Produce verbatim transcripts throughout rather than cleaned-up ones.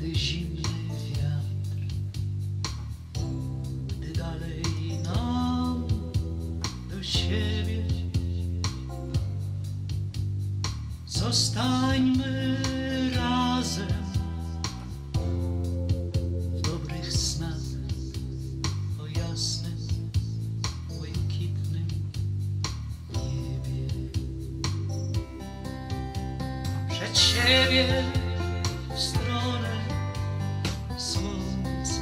gdy zimny wiatr, gdy dalej nam do siebie. Zostańmy razem w dobrych snach o jasnym, błękitnym niebie. Przed siebie w stronę słońca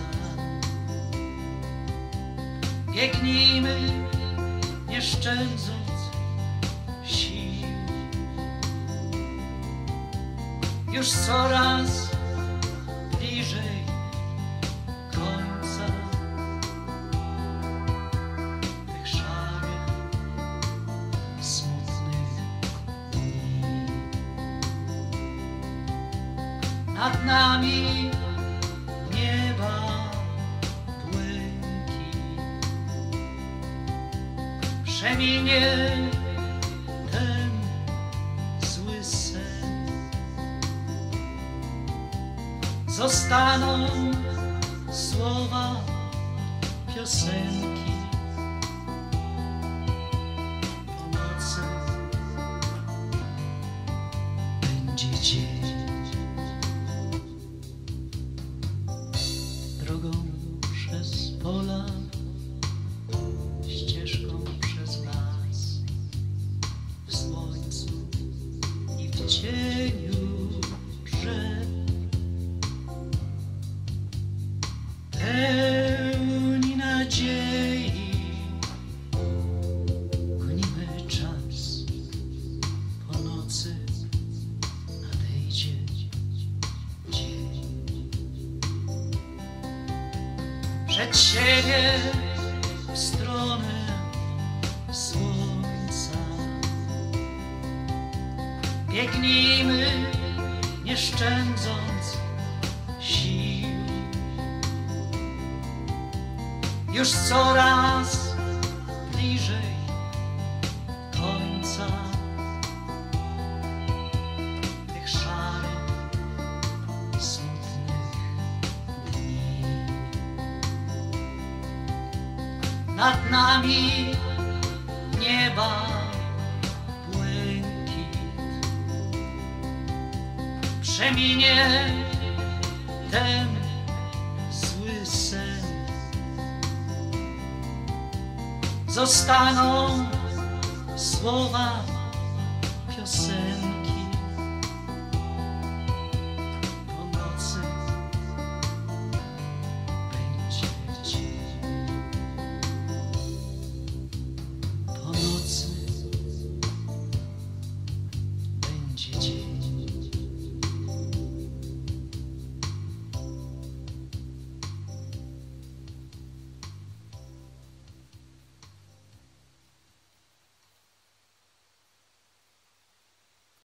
biegnijmy, nie szczędząc sił. Już coraz bliżej końca tych szarych, smutnych dni. Nad nami nieba błękit, przeminie ten zły sen. Zostaną słowa piosenki. Po nocy będzie dzień. Drogą przez pola, ścieżką przez las, w słońcu i w cieniu drzew. Pełni nadziei gonimy czas, po nocy nadejdzie dzień. Przed siebie w stronę słońca biegnijmy, nie szczędząc sił. Już coraz bliżej końca tych szarych, smutnych dni. Nad nami nieba błękit, przeminie ten zły sen. Zostaną słowa piosenki.